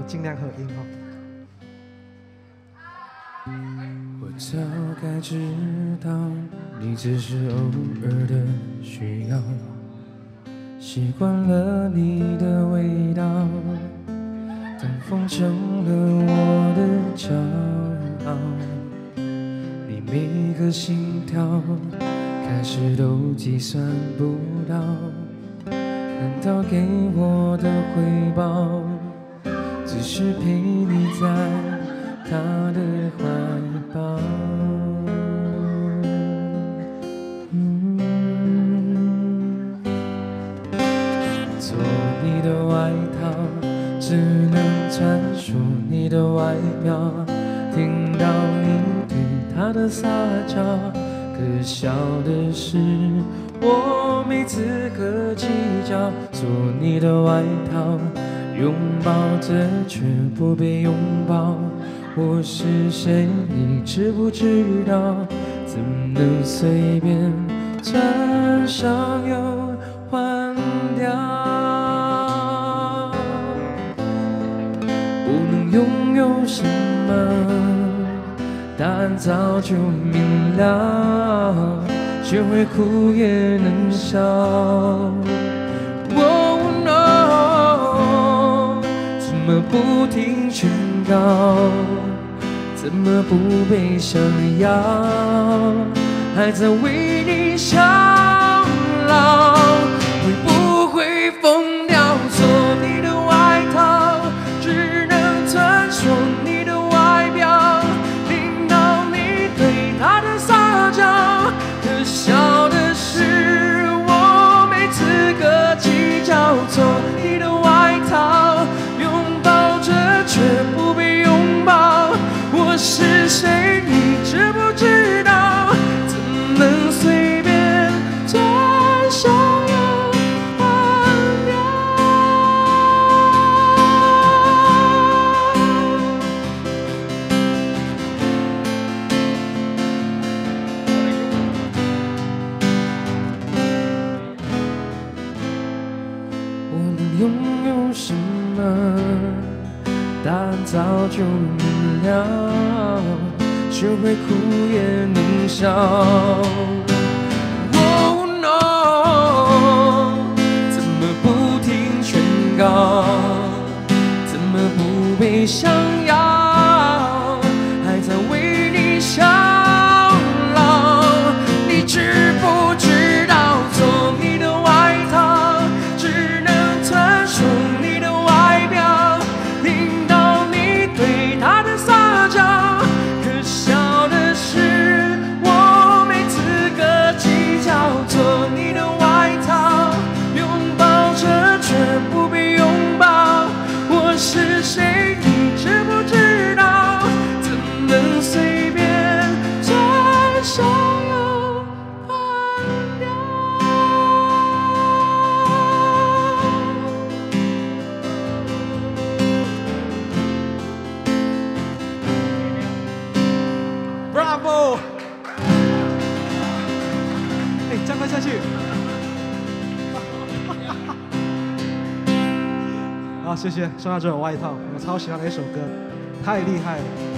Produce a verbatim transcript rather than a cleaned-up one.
尽量合音哈。 我早该知道，你只是偶尔的需要，习惯了你的味道，当风成了我的骄傲，你每个心跳开始都计算不到，难道给我的回报只是陪你在他的怀抱？嗯，做你的外套，只能穿梭你的外表，听到你对他的撒娇。可笑的是，我没资格计较，做你的外套，拥抱着却不被拥抱。我是谁，你知不知道？怎能随便穿上又换掉？不能拥有什么？答案早就明了，学会哭也能笑。Oh no， 怎么不听劝告？怎么不被想要？还在为你效劳，会不会疯掉？做你的外套，只能穿梭你的外表。他的撒娇，可笑的是我没资格计较。做你的外套，拥抱着却不被拥抱。我是谁，你知不知道？怎能随便穿上又换掉？拥有什么？答案早就明了，学会哭也能笑。Oh no， 怎么不听劝告？怎么不被想要？还在为你效劳？你知不知道？做你的外套，只能穿梭你的外表，听到你对他的撒娇。可笑的是，我没资格计较。做你的外套，拥抱着却不被拥抱。我是谁，你知不知道？怎能随便穿上又换掉 ？Bravo！ 哎，加快下去。好，谢谢。说到这种外套，我超喜欢的一首歌，太厉害了。